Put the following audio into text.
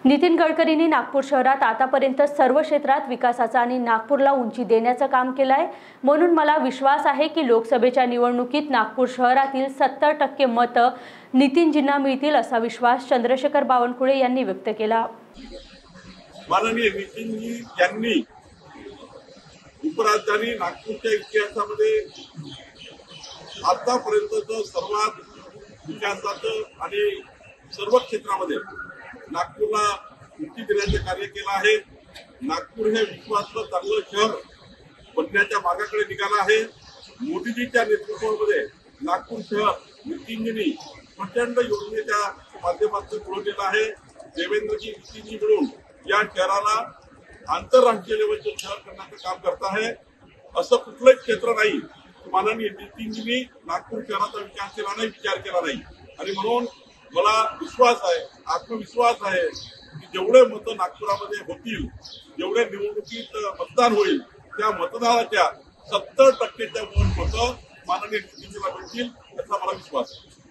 नितीन गडकरींनी नागपूर शहरात आतापर्यंत सर्व क्षेत्रात विकासाचा आणि नागपूरला उंची देण्याचं काम केलं आहे। म्हणून मला विश्वास आहे की लोकसभेच्या निवडणुकीत नागपूर शहरातील 70% मतं नितीनजींना मिळतील असा विश्वास चंद्रशेखर बावनकुळे यांनी व्यक्त केला। माननीय नितीनजी यांनी उपराजधानी नागपूरच्या इतिहासामध्ये आतापर्यंतचं सर्वात विकासाचं आणि सर्व क्षेत्रामध्ये नागपूरला उंची देण्याचे कार्य केलं आहे। नागपूर हे विश्वासाचं चांगलं शहर बनण्याच्या मार्गाकडे निघालं आहे। मोदीजींच्या नेतृत्वामध्ये नागपूर शहर नितीनजींनी प्रचंड योजनेच्या माध्यमातून पुढवलेलं आहे। देवेंद्रजी नितीनजी मिळून या शहराला आंतरराष्ट्रीय लेवलचं शहर करण्याचं काम करत आहे। असं कुठलंच क्षेत्र नाही माननीय नितीनजींनी नागपूर शहराचा विकास केला नाही, विचार केला नाही। आणि म्हणून मला विश्वास आहे, आत्मविश्वास आहे की जेवढे मतं नागपुरामध्ये होतील, जेवढे निवडणुकीत मतदान होईल, त्या मतदानाच्या 70%च्या वर मतं माननीय नितीनजीला मिळतील याचा मला विश्वास आहे।